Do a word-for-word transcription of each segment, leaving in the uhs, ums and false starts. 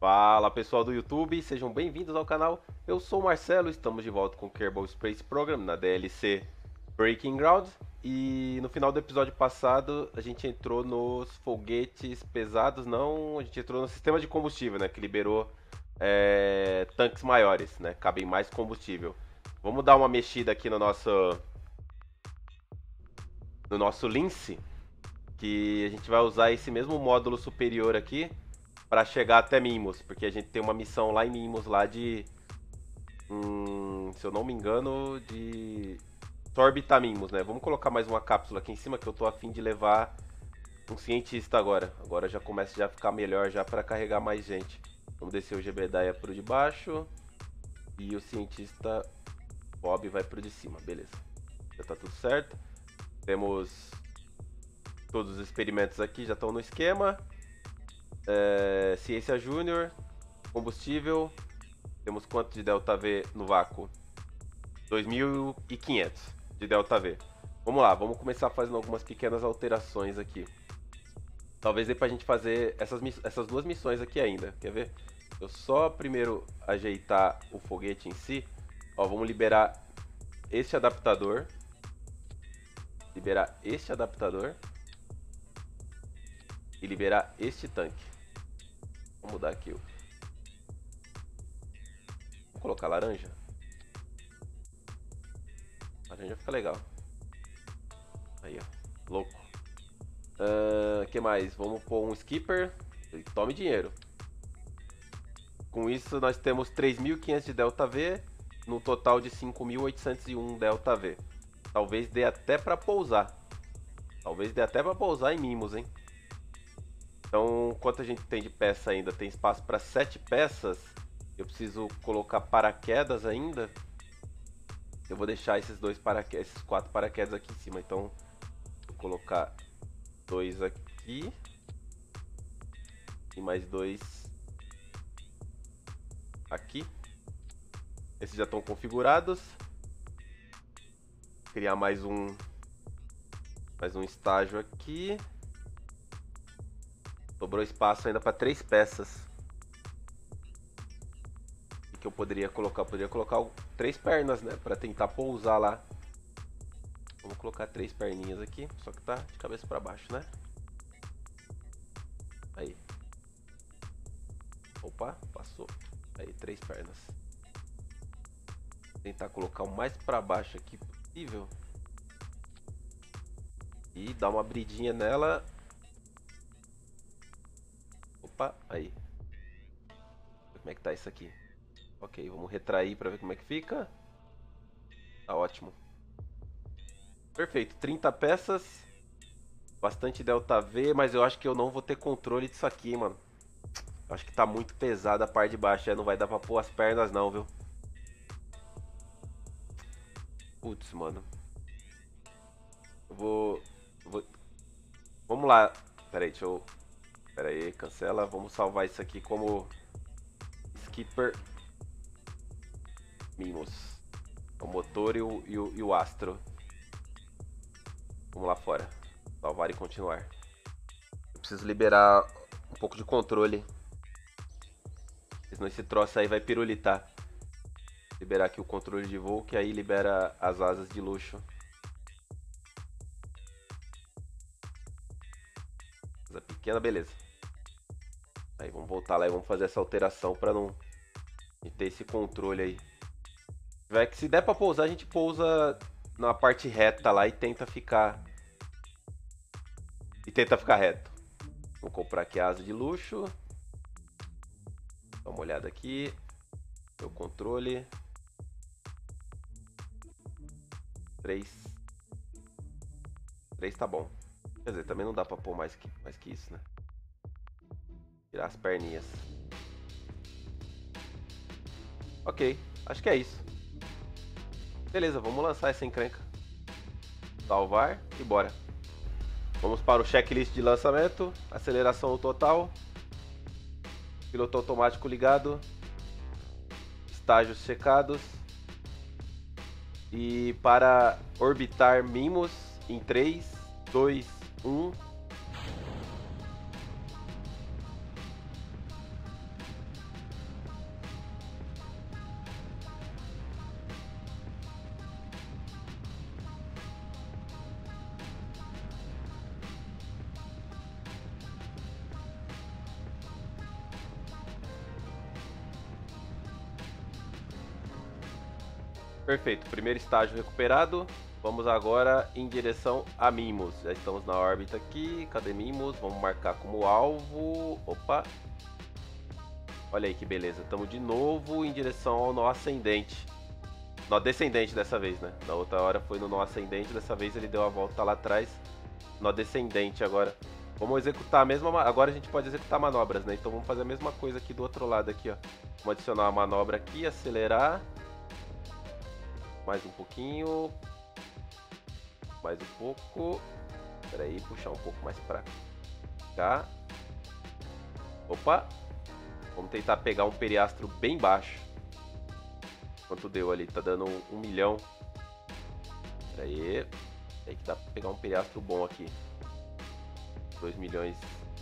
Fala pessoal do YouTube, sejam bem-vindos ao canal. Eu sou o Marcelo, estamos de volta com o Kerbal Space Program na D L C Breaking Ground. E no final do episódio passado a gente entrou nos foguetes pesados, não, a gente entrou no sistema de combustível, né, que liberou é, tanques maiores, né, cabem mais combustível. Vamos dar uma mexida aqui no nosso no nosso Lince, que a gente vai usar esse mesmo módulo superior aqui para chegar até Mimos, porque a gente tem uma missão lá em Mimos lá de, hum, se eu não me engano, de orbitar Mimos, né? Vamos colocar mais uma cápsula aqui em cima que eu tô a fim de levar um cientista agora. Agora já começa já a ficar melhor já para carregar mais gente. Vamos descer o Gebedaia pro de baixo e o cientista Bob vai pro de cima, beleza? Já tá tudo certo. Temos todos os experimentos aqui, já estão no esquema. É, Ciência Júnior, combustível. Temos quanto de Delta V no vácuo? dois mil e quinhentos de Delta V. Vamos lá, vamos começar fazendo algumas pequenas alterações aqui. Talvez dê pra gente fazer essas, essas duas missões aqui ainda. Quer ver? Eu só primeiro ajeitar o foguete em si. Ó, vamos liberar este adaptador. Liberar este adaptador. E liberar este tanque. Vou mudar aqui. Vou colocar laranja. Laranja fica legal. Aí, ó. Louco. O uh, que mais? Vamos pôr um skipper. Tome dinheiro. Com isso nós temos três mil e quinhentos de Delta V. No total de cinco mil oitocentos e um Delta V. Talvez dê até pra pousar. Talvez dê até pra pousar em Mimos, hein? Então, quanto a gente tem de peça ainda? Tem espaço para sete peças. Eu preciso colocar paraquedas ainda. Eu vou deixar esses dois paraquedas, esses quatro paraquedas aqui em cima. Então, vou colocar dois aqui e mais dois aqui. Esses já estão configurados. Criar mais um, mais um estágio aqui. Sobrou espaço ainda para três peças. O que eu poderia colocar? Eu poderia colocar três pernas, né? Para tentar pousar lá. Vamos colocar três perninhas aqui. Só que tá de cabeça para baixo, né? Aí. Opa, passou. Aí, três pernas. Vou tentar colocar o mais para baixo aqui possível. E dar uma abridinha nela. Opa, aí. Como é que tá isso aqui? Ok, vamos retrair para ver como é que fica. Tá ótimo. Perfeito, trinta peças. Bastante Delta V, mas eu acho que eu não vou ter controle disso aqui, mano. Eu acho que tá muito pesada a parte de baixo, é, não vai dar pra pôr as pernas não, viu? Putz, mano. Eu vou... eu vou... Vamos lá. Pera aí, deixa eu... Pera aí, cancela. Vamos salvar isso aqui como Skipper Mimos. O motor e o, e o, e o astro. Vamos lá fora. Salvar e continuar. Eu preciso liberar um pouco de controle. Senão esse troço aí vai pirulitar. Liberar aqui o controle de voo, que aí libera as asas de luxo. Asa pequena, beleza. Aí vamos voltar lá e vamos fazer essa alteração para não ter esse controle aí. Se der para pousar, a gente pousa na parte reta lá e tenta ficar e tenta ficar reto. Vou comprar aqui a asa de luxo. Dá uma olhada aqui. Meu controle. três. três tá bom. Quer dizer, também não dá para pôr mais que, mais que isso, né? Tirar as perninhas. Ok, acho que é isso. Beleza, vamos lançar essa encrenca. Salvar e bora. Vamos para o checklist de lançamento. Aceleração no total. Piloto automático ligado. Estágios checados. E para orbitar Mimos em três, dois, um. Perfeito, primeiro estágio recuperado. Vamos agora em direção a Mimos. Já estamos na órbita aqui. Cadê Mimos? Vamos marcar como alvo. Opa! Olha aí que beleza. Estamos de novo em direção ao nó ascendente. Nó descendente dessa vez, né? Na outra hora foi no nó ascendente. Dessa vez ele deu a volta lá atrás. Nó descendente agora. Vamos executar a mesma... Agora a gente pode executar manobras, né? Então vamos fazer a mesma coisa aqui do outro lado aqui, ó. Vamos adicionar uma manobra aqui, acelerar. Mais um pouquinho. Mais um pouco. Espera aí, puxar um pouco mais pra cá. Opa! Vamos tentar pegar um periastro bem baixo. Quanto deu ali? Tá dando um, um milhão. Espera aí. Tem que dar pra pegar um periastro bom aqui. dois milhões.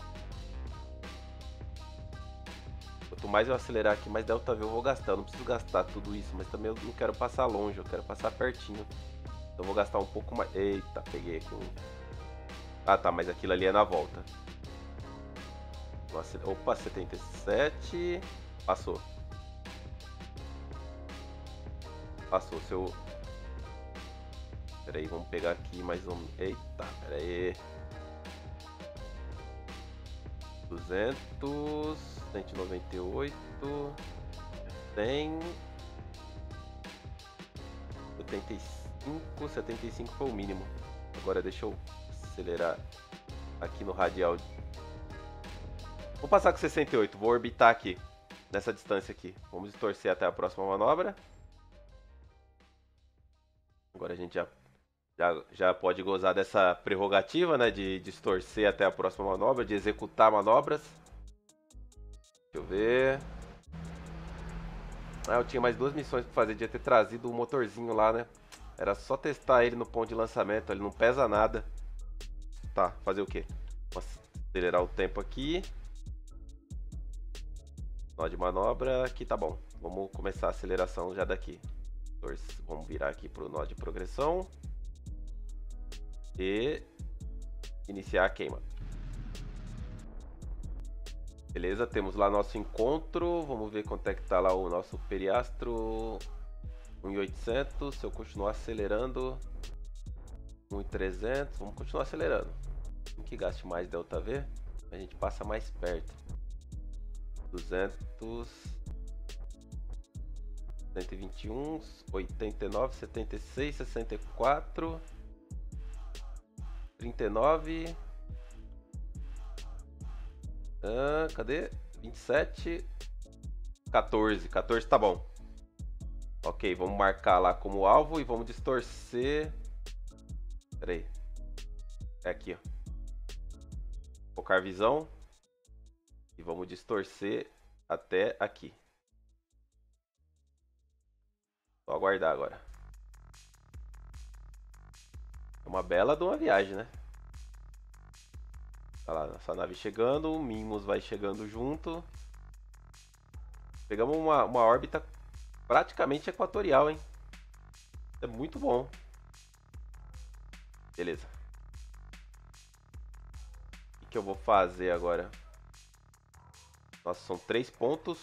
Quanto mais eu acelerar aqui, mais delta V eu vou gastar. Eu não preciso gastar tudo isso, mas também eu não quero passar longe, eu quero passar pertinho. Então eu vou gastar um pouco mais. Eita, peguei aqui um. Ah tá, mas aquilo ali é na volta. Nossa, opa, setenta e sete. Passou. Passou, seu. Pera aí, vamos pegar aqui mais um. Eita, pera aí. duzentos, cento e noventa e oito, cem, setenta e cinco, setenta e cinco foi o mínimo. Agora deixa eu acelerar aqui no radial. Vou passar com sessenta e oito, vou orbitar aqui, nessa distância aqui. Vamos distorcer até a próxima manobra. Agora a gente já, já, já pode gozar dessa prerrogativa, né, de distorcer até a próxima manobra, de executar manobras. Deixa eu ver. Ah, eu tinha mais duas missões para fazer, devia ter trazido o motorzinho lá, né? Era só testar ele no ponto de lançamento, ele não pesa nada. Tá, fazer o quê? Vamos acelerar o tempo aqui. Nó de manobra, aqui tá bom. Vamos começar a aceleração já daqui. Vamos virar aqui para o nó de progressão. E iniciar a queima. Beleza, temos lá nosso encontro. Vamos ver quanto é que tá lá o nosso periastro. um mil e oitocentos. Se eu continuar acelerando, um mil e trezentos. Vamos continuar acelerando. Tem que gaste mais delta V, a gente passa mais perto. duzentos, cento e vinte e um, oitenta e nove, setenta e seis, sessenta e quatro, trinta e nove. Ah, cadê? vinte e sete, quatorze. quatorze tá bom. Ok, vamos marcar lá como alvo e vamos distorcer. Pera aí. É aqui, ó. Focar visão. E vamos distorcer até aqui. Só aguardar agora. É uma bela de uma viagem, né? Olha lá, nossa nave chegando, o Mimos vai chegando junto. Pegamos uma, uma órbita praticamente equatorial, hein? É muito bom. Beleza. O que eu vou fazer agora? Nossa, são três pontos.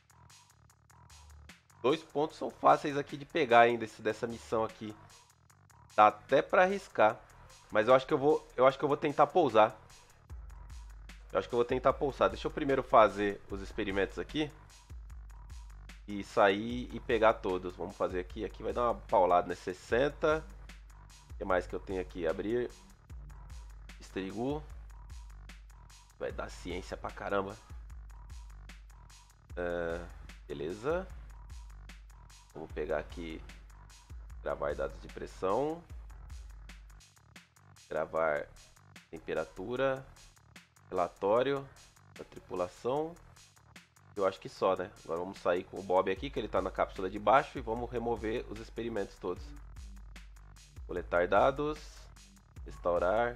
Dois pontos são fáceis aqui de pegar ainda esse, dessa missão aqui. Dá até pra arriscar. Mas eu acho que eu vou, eu acho que eu vou tentar pousar. Eu acho que eu vou tentar pousar. Deixa eu primeiro fazer os experimentos aqui. E sair e pegar todos. Vamos fazer aqui. Aqui vai dar uma paulada, né? sessenta. O que mais que eu tenho aqui? Abrir. Estrigu. Vai dar ciência pra caramba. Uh, beleza. Vamos pegar aqui. Gravar dados de pressão. Gravar temperatura. Relatório da tripulação. Eu acho que só, né? Agora vamos sair com o Bob aqui, que ele está na cápsula de baixo, e vamos remover os experimentos todos. Coletar dados. Restaurar.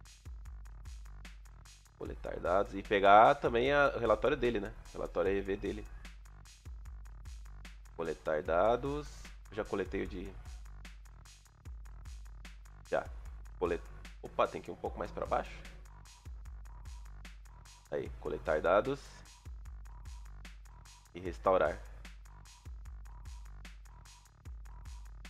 Coletar dados. E pegar também a, o relatório dele, né? O relatório E V dele. Coletar dados. Já coletei o de... Já. Colet... Opa, tem que ir um pouco mais para baixo. Aí, coletar dados. E restaurar.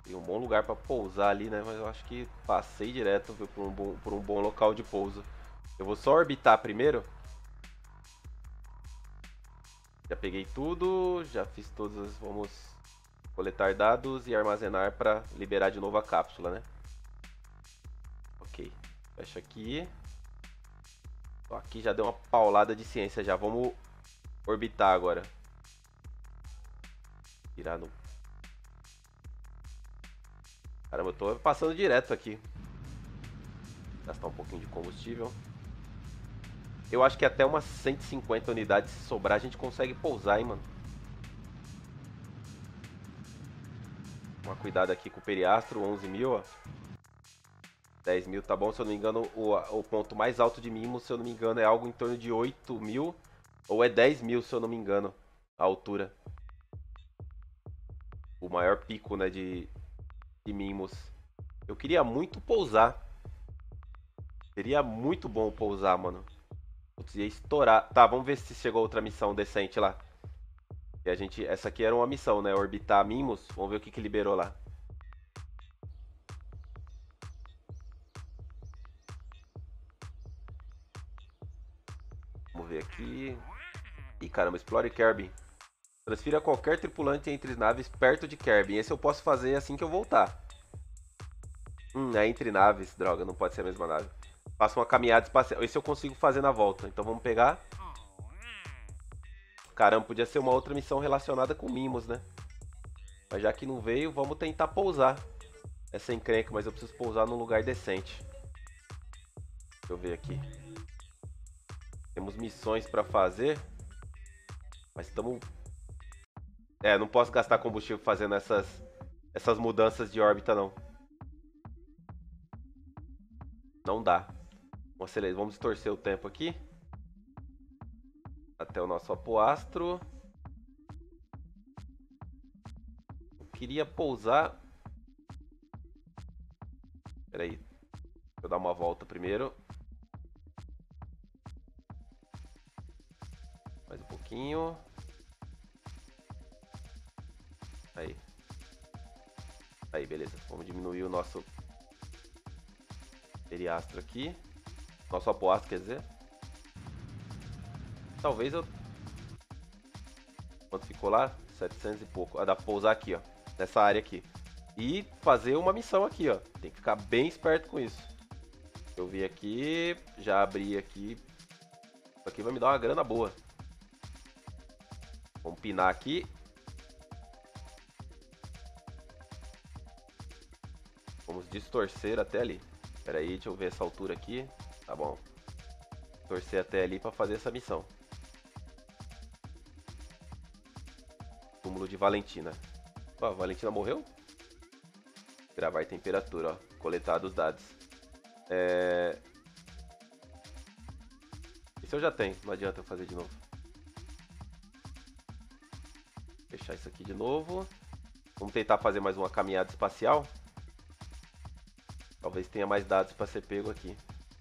Tem um bom lugar pra pousar ali, né? Mas eu acho que passei direto, viu, por um bom, por um bom local de pouso. Eu vou só orbitar primeiro. Já peguei tudo, já fiz todas. Vamos coletar dados e armazenar para liberar de novo a cápsula, né? Ok, fecha aqui. Ó, aqui já deu uma paulada de ciência já. Vamos orbitar agora. Tirar no... Caramba, eu tô passando direto aqui. Gastar um pouquinho de combustível. Eu acho que até umas cento e cinquenta unidades, se sobrar, a gente consegue pousar, hein, mano. Tomar cuidado aqui com o periastro, onze mil, ó. dez mil tá bom, se eu não me engano, o, o ponto mais alto de Mimos, se eu não me engano, é algo em torno de oito mil. Ou é dez mil, se eu não me engano, a altura. O maior pico, né, de, de Mimos. Eu queria muito pousar. Seria muito bom pousar, mano. Putz, ia estourar. Tá, vamos ver se chegou outra missão decente lá. E a gente, essa aqui era uma missão, né? Orbitar Mimos. Vamos ver o que que liberou lá. Vamos ver aqui. Ih, caramba, explore Kerbin. Transfira qualquer tripulante entre naves perto de Kerbin. Esse eu posso fazer assim que eu voltar. Hum, é entre naves. Droga, não pode ser a mesma nave. Faça uma caminhada espacial. Esse eu consigo fazer na volta. Então vamos pegar. Caramba, podia ser uma outra missão relacionada com Mimos, né? Mas já que não veio, vamos tentar pousar. Essa encrenca, mas eu preciso pousar num lugar decente. Deixa eu ver aqui. Temos missões pra fazer. Mas estamos... É, não posso gastar combustível fazendo essas, essas mudanças de órbita, não. Não dá. Vamos acelerar, vamos distorcer o tempo aqui. Até o nosso apoastro. Eu queria pousar... Espera aí. Deixa eu dar uma volta primeiro. Mais um pouquinho. Aí. Aí, beleza. Vamos diminuir o nosso periastro aqui. Nosso apoastro, quer dizer. Talvez eu... Quanto ficou lá? setecentos e pouco. Ah, dá pra pousar aqui, ó. Nessa área aqui. E fazer uma missão aqui, ó. Tem que ficar bem esperto com isso. Eu vi aqui. Já abri aqui. Isso aqui vai me dar uma grana boa. Vamos pinar aqui. Vamos distorcer até ali. Espera aí, deixa eu ver essa altura aqui. Tá bom. Torcer até ali para fazer essa missão. Túmulo de Valentina. Ó, Valentina morreu? Gravar temperatura, ó. Coletar os dados. É... Isso eu já tenho, não adianta eu fazer de novo. Fechar isso aqui de novo. Vamos tentar fazer mais uma caminhada espacial. Talvez tenha mais dados para ser pego aqui.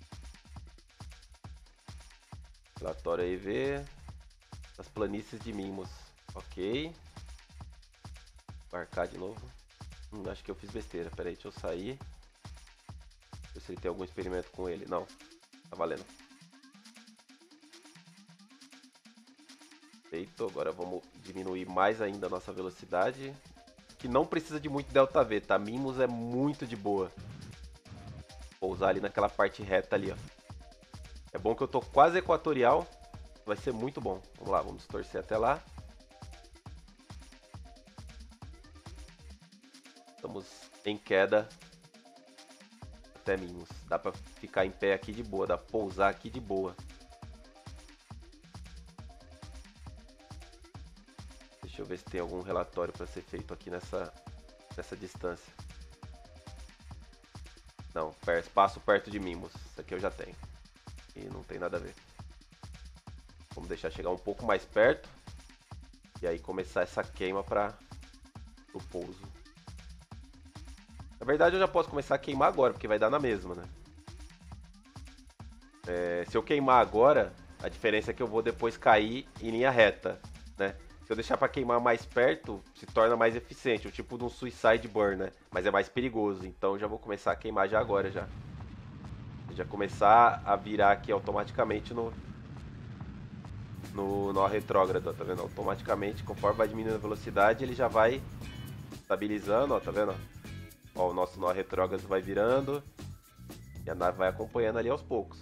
Relatório E V. As planícies de Mimos. Ok. Marcar de novo. Hum, acho que eu fiz besteira. Pera aí, deixa eu sair. Ver se ele tem algum experimento com ele. Não. Tá valendo. Feito. Agora vamos diminuir mais ainda a nossa velocidade. Que não precisa de muito delta V, tá? Mimos é muito de boa. Pousar ali naquela parte reta ali, ó. É bom que eu tô quase equatorial. Vai ser muito bom. Vamos lá, vamos torcer até lá. Estamos em queda até Mimos. Dá pra ficar em pé aqui de boa, dá pra pousar aqui de boa. Deixa eu ver se tem algum relatório para ser feito aqui nessa, nessa distância. Não, espaço perto de Mimos. Isso aqui eu já tenho. E não tem nada a ver. Vamos deixar chegar um pouco mais perto. E aí começar essa queima para o pouso. Na verdade eu já posso começar a queimar agora, porque vai dar na mesma, né? É, se eu queimar agora, a diferença é que eu vou depois cair em linha reta, né? Se eu deixar pra queimar mais perto, se torna mais eficiente. O tipo de um suicide burn, né? Mas é mais perigoso. Então já vou começar a queimar já agora já. Já começar a virar aqui automaticamente no... No nó retrógrado, ó, tá vendo? Automaticamente, conforme vai diminuindo a velocidade, ele já vai estabilizando, ó, tá vendo? Ó, o nosso nó retrógrado vai virando. E a nave vai acompanhando ali aos poucos.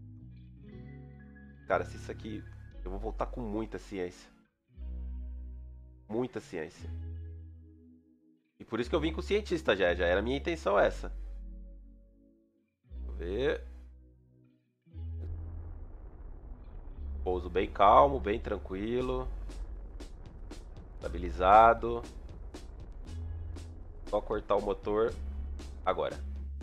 Cara, se isso aqui... Eu vou voltar com muita ciência. Muita ciência. E por isso que eu vim com o cientista já. Já era a minha intenção essa. Deixa eu ver. Pouso bem calmo, bem tranquilo. Estabilizado. Só cortar o motor. Agora.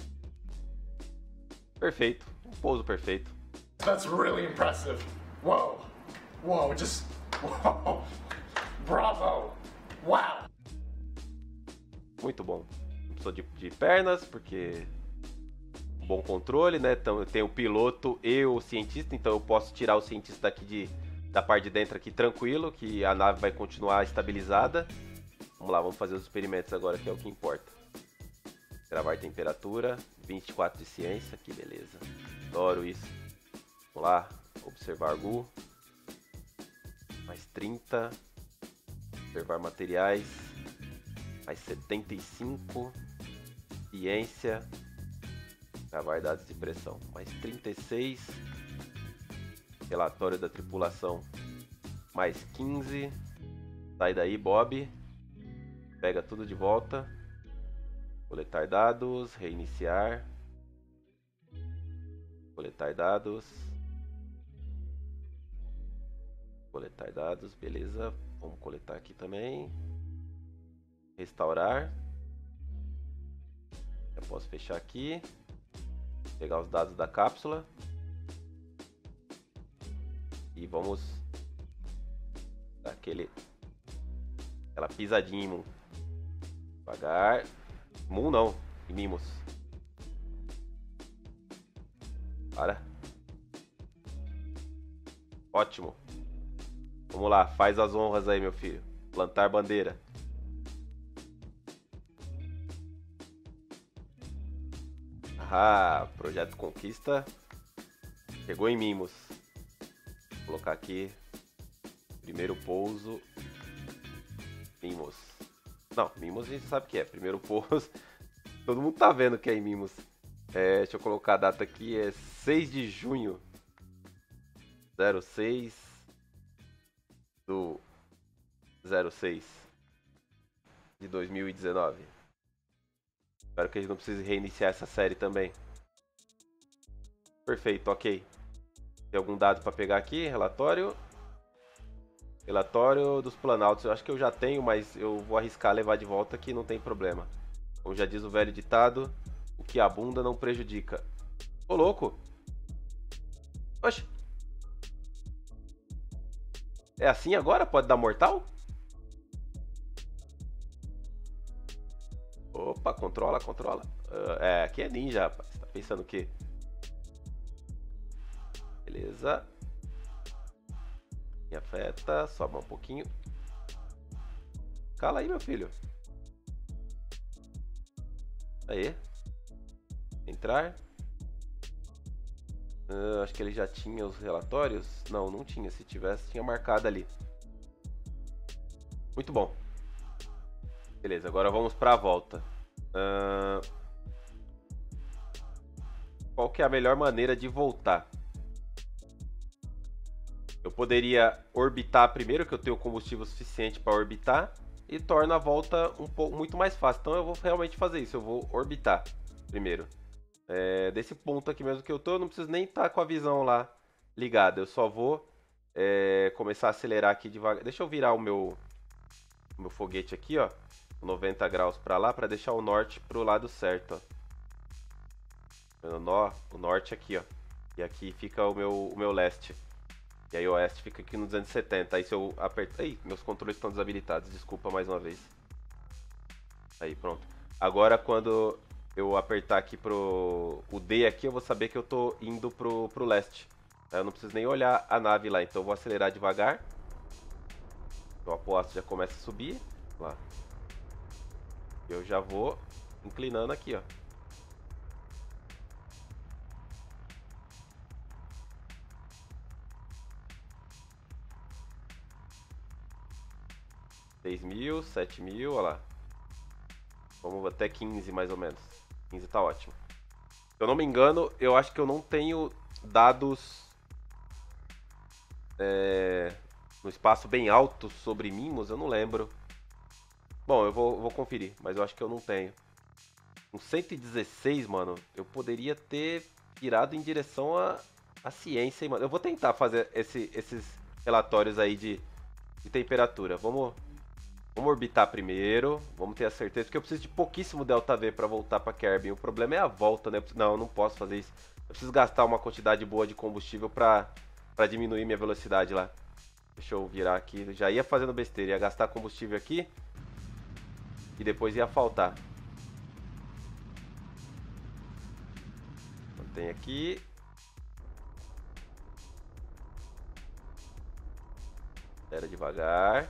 Perfeito. Um pouso perfeito. That's really impressive. Whoa. Whoa, just... Whoa. Bravo. Wow. Muito bom. Não sou de, de pernas, porque... Bom controle, né? Então eu tenho o piloto e o cientista, então eu posso tirar o cientista daqui de, da parte de dentro aqui tranquilo, que a nave vai continuar estabilizada. Vamos lá, vamos fazer os experimentos agora, que é o que importa. Gravar temperatura, vinte e quatro de ciência, que beleza. Adoro isso. Vamos lá, observar G U. Mais trinta. Observar materiais. Mais setenta e cinco. Ciência. Gravar dados de pressão. Mais trinta e seis. Relatório da tripulação. Mais quinze. Sai daí, Bob. Pega tudo de volta. Coletar dados. Reiniciar. Coletar dados. Coletar dados, beleza. Vamos coletar aqui também. Restaurar. Já posso fechar aqui. Pegar os dados da cápsula. E vamos dar aquele, aquela pisadinha em Moon. Devagar. Moon não, em Mimos. Para. Ótimo. Vamos lá, faz as honras aí, meu filho. Plantar bandeira. Ah, projeto Conquista. Chegou em Mimos. Vou colocar aqui. Primeiro pouso. Mimos. Não, Mimos a gente sabe que é. Primeiro pouso. Todo mundo tá vendo que é em Mimos. É, deixa eu colocar a data aqui. É seis de junho. zero seis. Do zero seis de dois mil e dezenove. Espero que a gente não precise reiniciar essa série também. Perfeito, ok. Tem algum dado para pegar aqui? Relatório. Relatório dos planaltos. Eu acho que eu já tenho, mas eu vou arriscar levar de volta que não tem problema. Como já diz o velho ditado, o que abunda não prejudica. Ô, louco! Oxe! É assim agora? Pode dar mortal? Opa, controla, controla. Uh, é, aqui é ninja, rapaz. Tá pensando o quê? Beleza. Me afeta, sobe um pouquinho. Cala aí, meu filho. Aí. Entrar. Uh, acho que ele já tinha os relatórios. Não, não tinha. Se tivesse, tinha marcado ali. Muito bom. Beleza, agora vamos para a volta. Uh... Qual que é a melhor maneira de voltar? Eu poderia orbitar primeiro, que eu tenho combustível suficiente para orbitar. E torna a volta um pouco muito mais fácil. Então eu vou realmente fazer isso. Eu vou orbitar primeiro. É, desse ponto aqui mesmo que eu tô, eu não preciso nem estar com a visão lá ligada. Eu só vou é, começar a acelerar aqui devagar. Deixa eu virar o meu, o meu foguete aqui, ó, noventa graus para lá, para deixar o norte pro lado certo, ó. O, nó, o norte aqui, ó. E aqui fica o meu, o meu leste. E aí o oeste fica aqui no duzentos e setenta. Aí se eu apertar... Aí, meus controles estão desabilitados. Desculpa mais uma vez. Aí, pronto. Agora quando eu apertar aqui pro o D aqui, eu vou saber que eu tô indo pro, pro leste. Eu não preciso nem olhar a nave lá, então eu vou acelerar devagar. O aposto já começa a subir. Lá. Eu já vou inclinando aqui, ó. seis mil, sete mil, olha lá. Vamos até quinze mais ou menos. quinze tá ótimo. Se eu não me engano, eu acho que eu não tenho dados é, no espaço bem alto sobre mimos, eu não lembro. Bom, eu vou, vou conferir, mas eu acho que eu não tenho. Com cento e dezesseis, mano, eu poderia ter virado em direção à, à ciência, hein, mano. Eu vou tentar fazer esse, esses relatórios aí de, de temperatura. Vamos, vamos orbitar primeiro, vamos ter a certeza, porque eu preciso de pouquíssimo delta V para voltar para Kerbin. O problema é a volta, né? Não, eu não posso fazer isso. Eu preciso gastar uma quantidade boa de combustível para para diminuir minha velocidade lá. Deixa eu virar aqui. Já ia fazendo besteira, ia gastar combustível aqui e depois ia faltar. Mantém aqui. Espera devagar.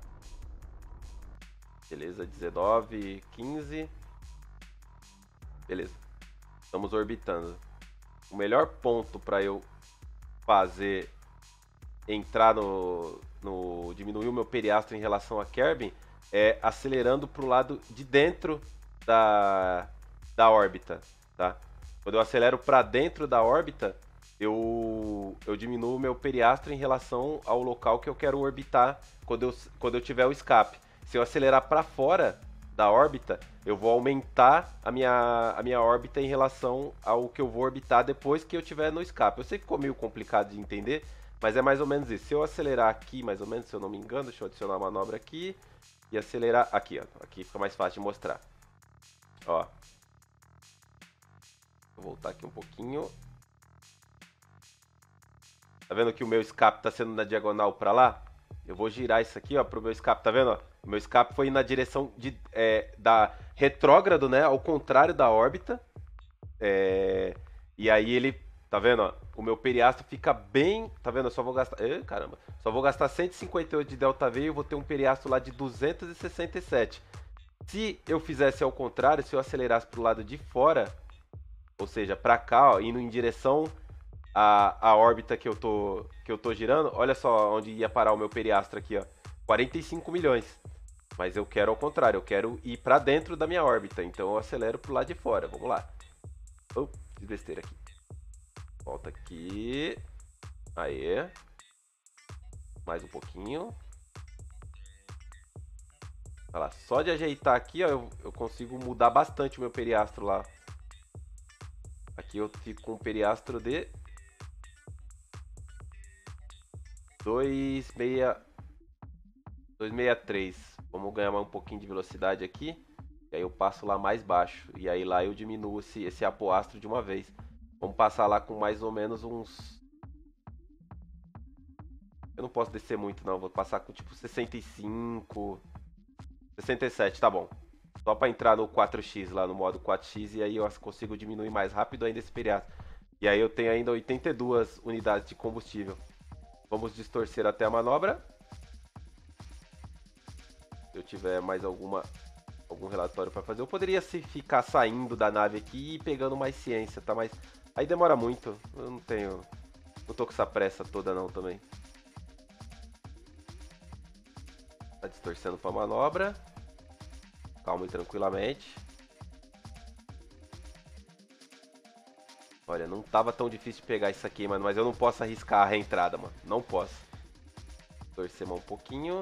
Beleza, dezenove, quinze. Beleza. Estamos orbitando. O melhor ponto para eu fazer entrar no, no diminuir o meu periastro em relação a Kerbin é acelerando para o lado de dentro da, da órbita, tá? Quando eu acelero para dentro da órbita, eu, eu diminuo o meu periastro em relação ao local que eu quero orbitar quando eu, quando eu tiver o escape. Se eu acelerar para fora da órbita, eu vou aumentar a minha, a minha órbita em relação ao que eu vou orbitar depois que eu tiver no escape. Eu sei que ficou meio complicado de entender, mas é mais ou menos isso. Se eu acelerar aqui, mais ou menos, se eu não me engano, deixa eu adicionar a manobra aqui e acelerar aqui, ó. Aqui fica mais fácil de mostrar. Ó. Vou voltar aqui um pouquinho. Tá vendo que o meu escape tá sendo na diagonal para lá? Eu vou girar isso aqui, ó, pro meu escape, tá vendo? Ó? O meu escape foi na direção de, é, da retrógrado, né? Ao contrário da órbita. É, e aí ele, tá vendo? Ó, o meu periastro fica bem, tá vendo? Eu só vou gastar, Ih, caramba, só vou gastar cento e cinquenta e oito de delta V e eu vou ter um periastro lá de duzentos e sessenta e sete. Se eu fizesse ao contrário, se eu acelerasse pro lado de fora, ou seja, para cá, ó, indo em direção à, à órbita que eu tô que eu tô girando, olha só onde ia parar o meu periastro aqui, ó, quarenta e cinco milhões. Mas eu quero ao contrário, eu quero ir para dentro da minha órbita, então eu acelero pro lado de fora. Vamos lá. Oh, fiz besteira aqui. Volta aqui. Aê. Mais um pouquinho. Olha lá, só de ajeitar aqui, ó, eu, eu consigo mudar bastante o meu periastro lá. Aqui eu fico com um periastro de dois sessenta e três. Vamos ganhar mais um pouquinho de velocidade aqui. E aí eu passo lá mais baixo. E aí lá eu diminuo esse, esse apoastro de uma vez. Vamos passar lá com mais ou menos uns... Eu não posso descer muito não. Vou passar com tipo sessenta e cinco... sessenta e sete, tá bom. Só para entrar no quatro x lá, no modo quatro x. E aí eu consigo diminuir mais rápido ainda esse periastro. E aí eu tenho ainda oitenta e duas unidades de combustível. Vamos distorcer até a manobra. Se eu tiver mais alguma, algum relatório para fazer, eu poderia se ficar saindo da nave aqui e pegando mais ciência, tá? Mas aí demora muito. Eu não tenho... Não tô com essa pressa toda não também. Tá distorcendo para manobra. Calma e tranquilamente. Olha, não tava tão difícil de pegar isso aqui, mano. Mas eu não posso arriscar a reentrada, mano. Não posso. Torcer mais um pouquinho.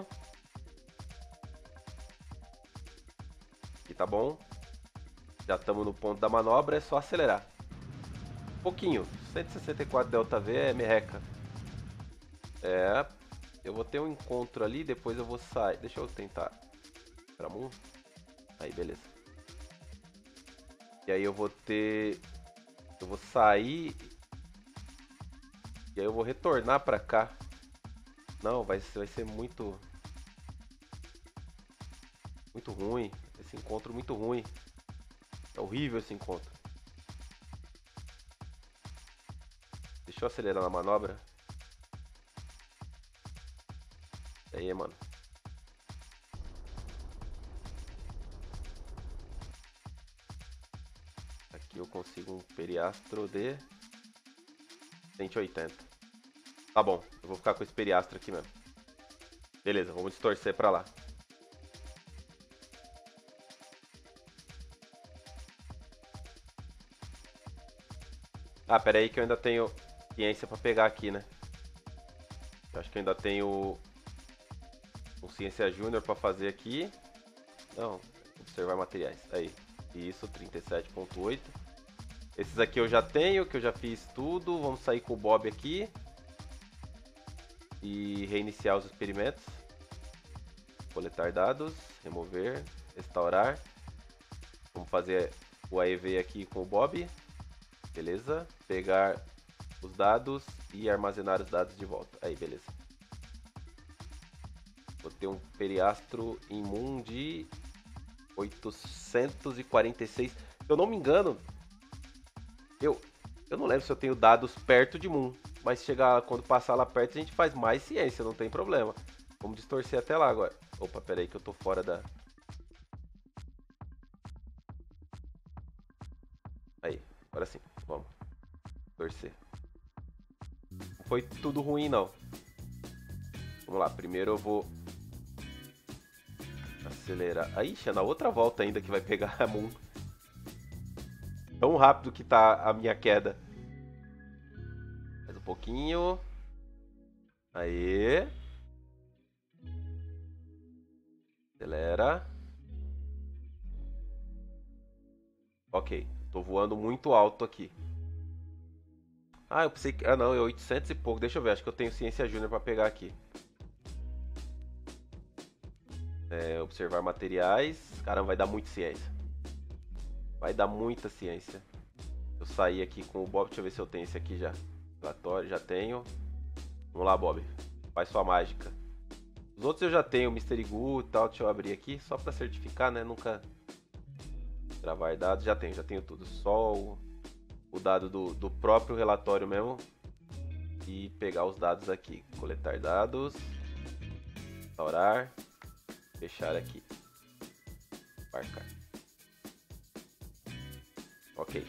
Aqui tá bom. Já estamos no ponto da manobra. É só acelerar. Um pouquinho. cento e sessenta e quatro delta V é merreca. É. Eu vou ter um encontro ali. Depois eu vou sair. Deixa eu tentar. Tramum. Aí, beleza. E aí eu vou ter... Eu vou sair e aí eu vou retornar pra cá. Não, vai ser, vai ser muito muito ruim. Esse encontro muito ruim. É horrível esse encontro. Deixa eu acelerar na manobra. E aí, mano. Aqui eu consigo um periastro de cento e oitenta. Tá bom, eu vou ficar com esse periastro aqui mesmo. Beleza, vamos distorcer pra lá. Ah, pera aí que eu ainda tenho ciência pra pegar aqui, né? Eu acho que eu ainda tenho um Ciência Júnior pra fazer aqui. Não, observar materiais. Aí, isso, trinta e sete ponto oito. Esses aqui eu já tenho, que eu já fiz tudo. Vamos sair com o Bob aqui. E reiniciar os experimentos. Coletar dados, remover, restaurar. Vamos fazer o A E V aqui com o Bob. Beleza. Pegar os dados e armazenar os dados de volta. Aí, beleza. Vou ter um periastro imum de oitocentos e quarenta e seis. Se eu não me engano, eu, eu não lembro se eu tenho dados perto de Moon. Mas chegar, quando passar lá perto, a gente faz mais ciência, não tem problema. Vamos distorcer até lá agora. Opa, pera aí que eu tô fora da... Aí, agora sim, vamos. Torcer. Não foi tudo ruim, não. Vamos lá, primeiro eu vou... acelerar. Aí, é na outra volta ainda que vai pegar a Moon. Tão rápido que tá a minha queda. Mais um pouquinho. Aê. Acelera. Ok, tô voando muito alto aqui. Ah, eu pensei que... Ah, não, é oitocentos e pouco. Deixa eu ver, acho que eu tenho Ciência Júnior pra pegar aqui. É, observar materiais. Caramba, vai dar muita ciência. Vai dar muita ciência. Eu saí aqui com o Bob. Deixa eu ver se eu tenho esse aqui já. Relatório, já tenho. Vamos lá, Bob. Faz sua mágica. Os outros eu já tenho, Mystery Goo e tal. Deixa eu abrir aqui, só pra certificar, né? Nunca... Gravar dados. Já tenho, já tenho tudo. Só o, o dado do, do próprio relatório mesmo. E pegar os dados aqui. Coletar dados. Restaurar. Fechar aqui. Marcar. Ok.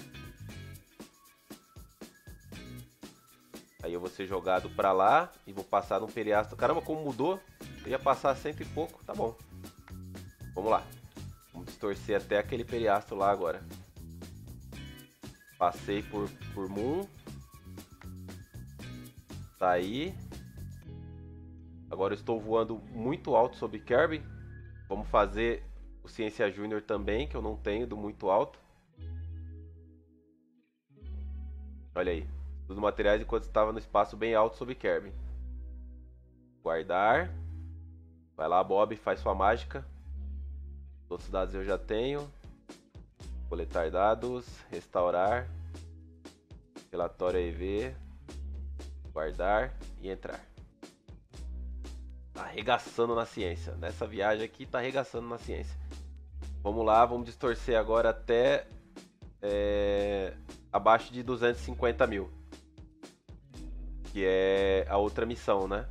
Aí eu vou ser jogado pra lá e vou passar num periastro. Caramba, como mudou? Eu ia passar cento e pouco. Tá bom. Vamos lá. Vamos distorcer até aquele periastro lá agora. Passei por, por Moon. Saí. Agora eu estou voando muito alto sobre Kerbin. Vamos fazer o Ciência Júnior também, que eu não tenho do muito alto. Olha aí. Tudo materiais enquanto estava no espaço bem alto sobre Kerbin. Guardar. Vai lá, Bob, faz sua mágica. Os outros dados eu já tenho. Coletar dados. Restaurar. Relatório A E V. Guardar e entrar. Tá arregaçando na ciência. Nessa viagem aqui tá arregaçando na ciência. Vamos lá, vamos distorcer agora até é, abaixo de duzentos e cinquenta mil. Que é a outra missão, né?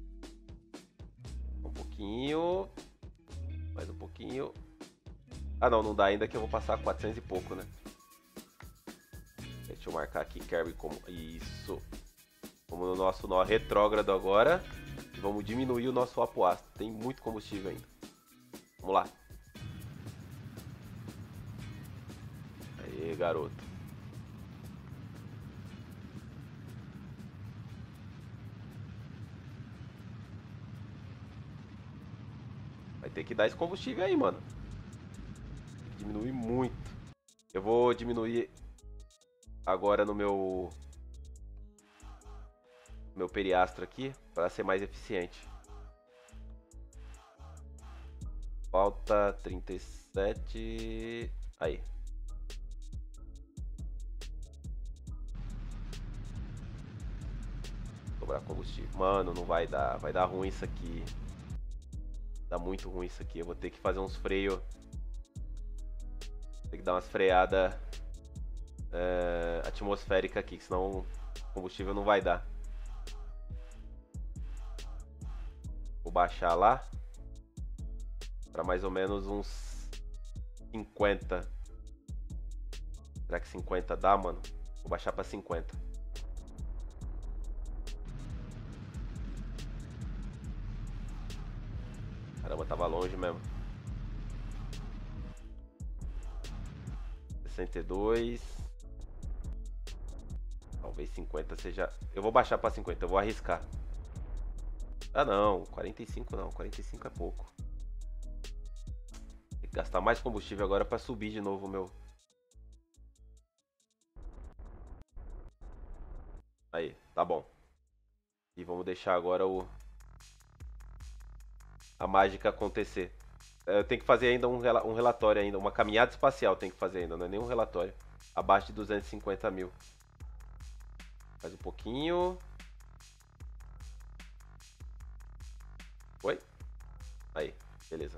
Um pouquinho. Mais um pouquinho. Ah não, não dá ainda que eu vou passar quatrocentos e pouco, né? Deixa eu marcar aqui Kerbin como... Isso. Como no nosso nó retrógrado agora. E vamos diminuir o nosso apoastro. Tem muito combustível ainda. Vamos lá. Aê, garoto. Vai ter que dar esse combustível aí, mano. Tem que diminuir muito. Eu vou diminuir agora no meu... meu periastro aqui, para ser mais eficiente. Falta trinta e sete. Aí. Sobrar combustível. Mano, não vai dar. Vai dar ruim isso aqui. Dá muito ruim isso aqui. Eu vou ter que fazer uns freios. Tem que dar umas freadas é, atmosféricas aqui, que senão o combustível não vai dar. Vou baixar lá para mais ou menos uns cinquenta. Será que cinquenta dá, mano? Vou baixar pra cinquenta. Caramba, tava longe mesmo. sessenta e dois. Talvez cinquenta seja... Eu vou baixar pra cinquenta, eu vou arriscar. Ah não, quarenta e cinco não, quarenta e cinco é pouco. Tem que gastar mais combustível agora pra subir de novo o meu. Aí, tá bom. E vamos deixar agora o... a mágica acontecer. Eu tenho que fazer ainda um, rela... um relatório ainda, uma caminhada espacial tem que fazer ainda, não é nenhum relatório. Abaixo de duzentos e cinquenta mil. Mais um pouquinho. Oi? Aí, beleza.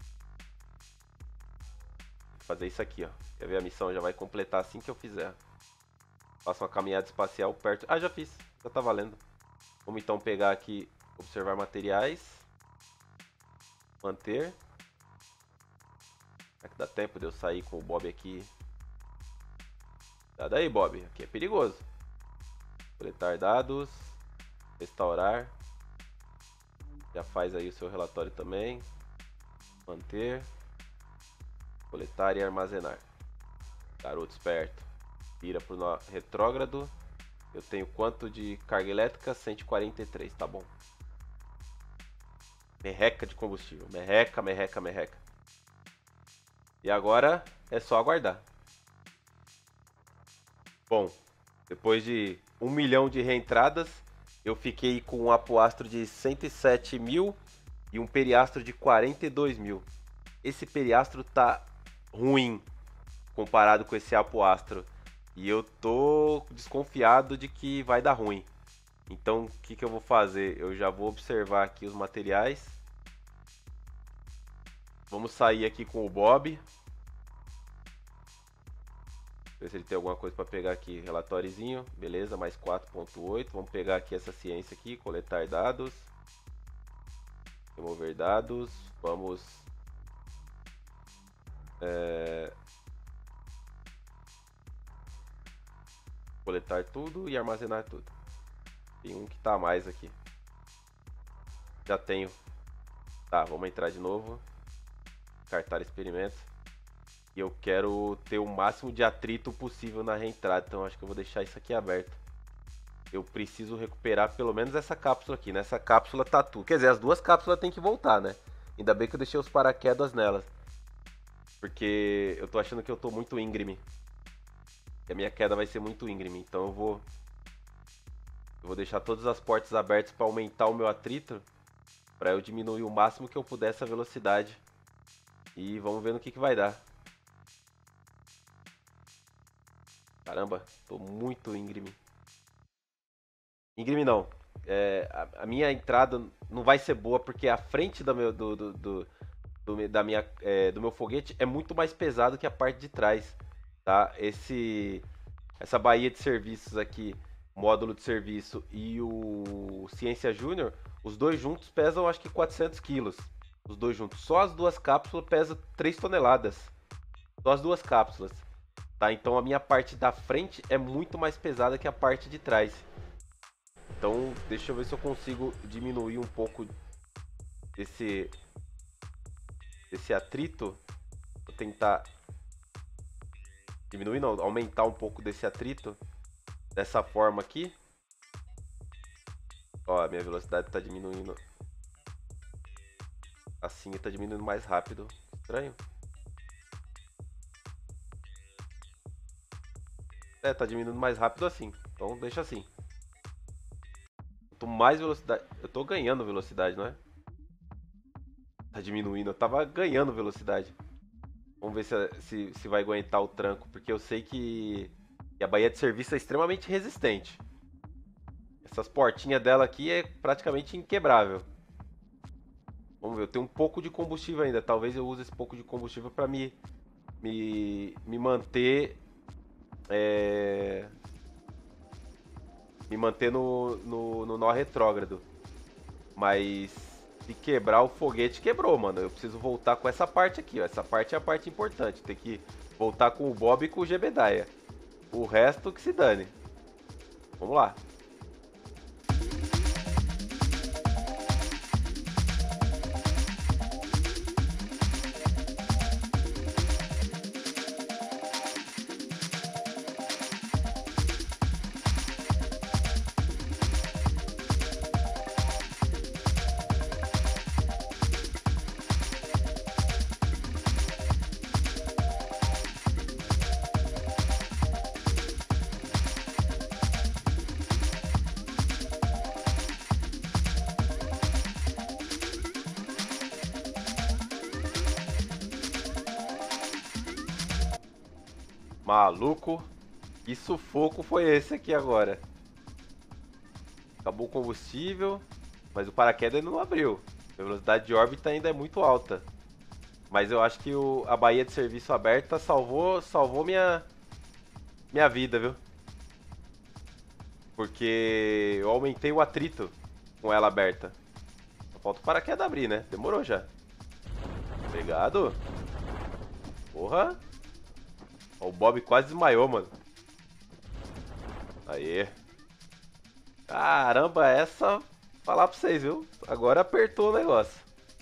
Vou fazer isso aqui, ó. Quer ver? A missão já vai completar assim que eu fizer. Faço uma caminhada espacial perto. Ah, já fiz. Já tá valendo. Vamos então pegar aqui, observar materiais. Manter. Será que dá tempo de eu sair com o Bob aqui? Dá daí, Bob. Aqui é perigoso. Coletar dados. Restaurar. Já faz aí o seu relatório também. Manter. Coletar e armazenar. Garoto esperto. Vira pro retrógrado. Eu tenho quanto de carga elétrica? cento e quarenta e três, tá bom. Merreca de combustível. Merreca, merreca, merreca. E agora é só aguardar. Bom, depois de um milhão de reentradas, eu fiquei com um apoastro de cento e sete mil e um periastro de quarenta e dois mil. Esse periastro tá ruim comparado com esse apoastro. E eu tô desconfiado de que vai dar ruim. Então o que, que eu vou fazer? Eu já vou observar aqui os materiais. Vamos sair aqui com o Bob. Ver se ele tem alguma coisa para pegar aqui. Relatóriozinho. Beleza, mais quatro ponto oito. Vamos pegar aqui essa ciência aqui. Coletar dados. Remover dados. Vamos... É... coletar tudo e armazenar tudo. Tem um que tá a mais aqui. Já tenho. Tá, vamos entrar de novo. Cartar experimento. E eu quero ter o máximo de atrito possível na reentrada. Então acho que eu vou deixar isso aqui aberto. Eu preciso recuperar pelo menos essa cápsula aqui. Nessa cápsula tá tudo. Quer dizer, as duas cápsulas tem que voltar, né? Ainda bem que eu deixei os paraquedas nelas. Porque eu tô achando que eu tô muito íngreme. E a minha queda vai ser muito íngreme. Então eu vou... Eu vou deixar todas as portas abertas para aumentar o meu atrito. Para eu diminuir o máximo que eu puder essa velocidade. E vamos ver no que, que vai dar. Caramba, tô muito íngreme. Íngreme não. É, a, a minha entrada não vai ser boa porque a frente do meu, do, do, do, do, da minha, é, do meu foguete é muito mais pesado que a parte de trás. Tá? Esse, essa baía de serviços aqui, módulo de serviço e o Ciência Júnior, os dois juntos pesam acho que quatrocentos quilos. Os dois juntos. Só as duas cápsulas pesam três toneladas. Só as duas cápsulas. Tá? Então a minha parte da frente é muito mais pesada que a parte de trás. Então deixa eu ver se eu consigo diminuir um pouco desse, desse atrito. Vou tentar diminuir não, aumentar um pouco desse atrito. Dessa forma aqui. Ó, a minha velocidade está diminuindo. Assim está diminuindo mais rápido. Estranho. É, tá diminuindo mais rápido assim. Então deixa assim. Quanto mais velocidade... Eu tô ganhando velocidade, não é? Tá diminuindo. Eu tava ganhando velocidade. Vamos ver se, se, se vai aguentar o tranco. Porque eu sei que, que a baía de serviço é extremamente resistente. Essas portinhas dela aqui é praticamente inquebrável. Vamos ver, eu tenho um pouco de combustível ainda. Talvez eu use esse pouco de combustível para me, me, me manter... É... Me manter no, no, no nó retrógrado. Mas se quebrar o foguete, quebrou, mano. Eu preciso voltar com essa parte aqui, ó. Essa parte é a parte importante. Tem que voltar com o Bob e com o Jebediah. O resto que se dane. Vamos lá. Maluco, que sufoco foi esse aqui agora? Acabou o combustível, mas o paraquedas ainda não abriu. A velocidade de órbita ainda é muito alta. Mas eu acho que o, a baía de serviço aberta salvou, salvou minha, minha vida, viu? Porque eu aumentei o atrito com ela aberta. Só falta o paraquedas abrir, né? Demorou já. Obrigado. Porra. O Bob quase desmaiou, mano. Aê. Caramba, essa... Falar pra vocês, viu? Agora apertou o negócio.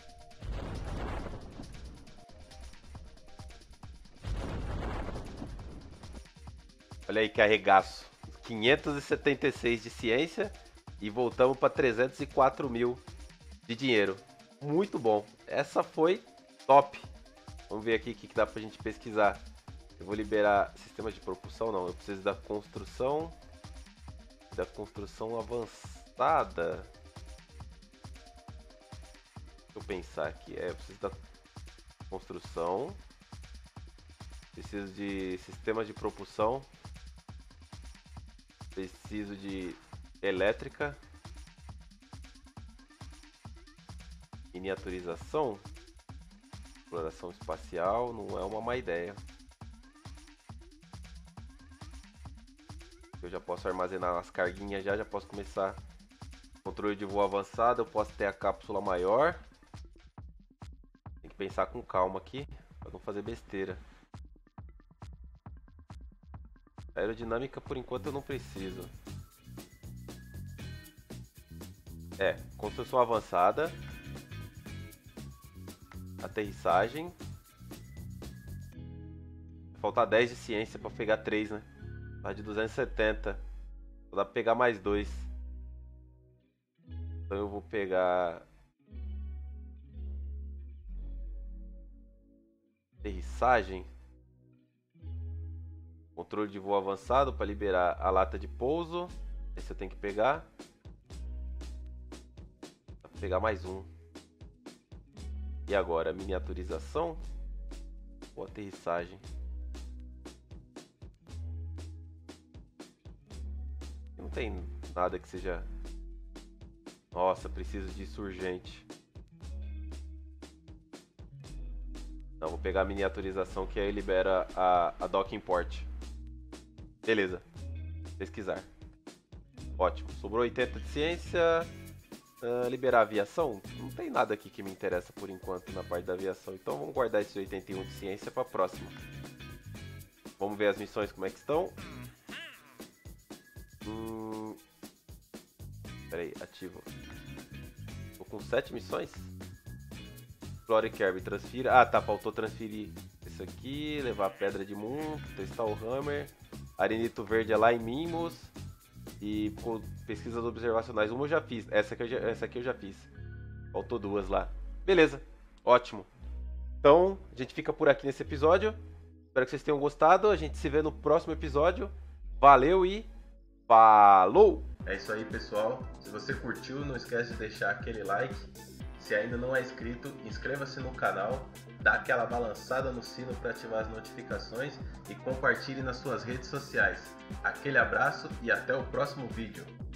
Olha aí que arregaço. quinhentos e setenta e seis de ciência e voltamos para trezentos e quatro mil de dinheiro. Muito bom. Essa foi top. Vamos ver aqui o que dá pra gente pesquisar. Eu vou liberar sistema de propulsão, não. Eu preciso da construção. Da construção avançada. Deixa eu pensar aqui. É, eu preciso da construção. Preciso de sistema de propulsão. Preciso de elétrica. Miniaturização. Exploração espacial. Não é uma má ideia. Eu já posso armazenar as carguinhas já, já posso começar controle de voo avançado, eu posso ter a cápsula maior. Tem que pensar com calma aqui, para não fazer besteira. Aerodinâmica por enquanto eu não preciso. É, construção avançada. Aterrissagem. Vai faltar dez de ciência para pegar três, né? Tá de duzentos e setenta. Só dá pra pegar mais dois. Então eu vou pegar... Aterrissagem. Controle de voo avançado para liberar a lata de pouso. Esse eu tenho que pegar. Dá pra pegar mais um. E agora, miniaturização ou aterrissagem? Não tem nada que seja... Nossa, preciso disso urgente. Não, vou pegar a miniaturização que aí libera a, a docking port. Beleza. Pesquisar. Ótimo. Sobrou oitenta de ciência. Uh, liberar a aviação. Não tem nada aqui que me interessa por enquanto na parte da aviação. Então vamos guardar esses oitenta e um de ciência para a próxima. Vamos ver as missões como é que estão. Hum... Pera aí, ativo. Tô com sete missões. Explore Kirby, transfira. Ah, tá, faltou transferir isso aqui. Levar a pedra de Moon. Testar o Hammer. Arenito verde é lá em Mimos. E pesquisas observacionais. Uma eu já fiz. Essa aqui eu já, essa aqui eu já fiz. Faltou duas lá. Beleza, ótimo. Então, a gente fica por aqui nesse episódio. Espero que vocês tenham gostado. A gente se vê no próximo episódio. Valeu e falou! É isso aí, pessoal. Se você curtiu, não esquece de deixar aquele like. Se ainda não é inscrito, inscreva-se no canal, dá aquela balançada no sino para ativar as notificações e compartilhe nas suas redes sociais. Aquele abraço e até o próximo vídeo.